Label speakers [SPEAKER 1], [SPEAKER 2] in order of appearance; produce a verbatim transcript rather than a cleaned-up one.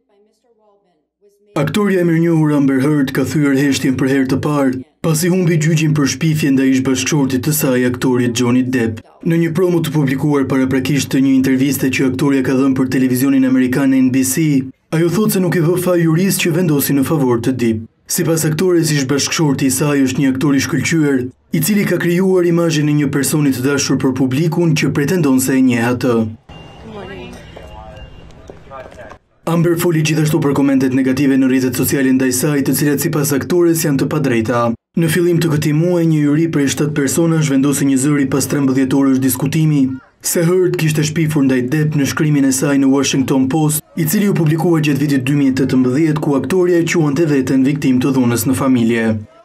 [SPEAKER 1] Aktorja e mirënjohur Amber Heard ka thyer heshtjen për herë të parë, pasi humbi gjyqin për shpifje ndaj ish-bashkëshortit të saj, aktorit Johnny Depp. Në një promo të publikuar paraprakisht të një interviste që aktorja ka dhënë për televizionin amerikan N B C, ajo thotë se nuk i vë faj jurisë që vendosi në favor të Dipp. Sipas aktores, ish-bashkëshorti i saj është një aktor i shkëlqyer, i cili ka krijuar imazhin e një personi të dashur për publikun që pretendon se e njeh atë. Amber foli gjithashtu për komentet negative në rrjetet sociale ndaj saj, të cilat sipas aktores janë të padrejta. Në fillim të këtij muaji, një juri prej shtatë personash vendosi një zëri pas trembëdhjetë orësh diskutimi se Heard kishte shpifur ndaj Depp në shkrimin e saj në Ëashington Post, i cili u publikua gjatë vitit dy mijë e tetëmbëdhjetë, ku aktorja e quante veten viktimë të dhunës në familje.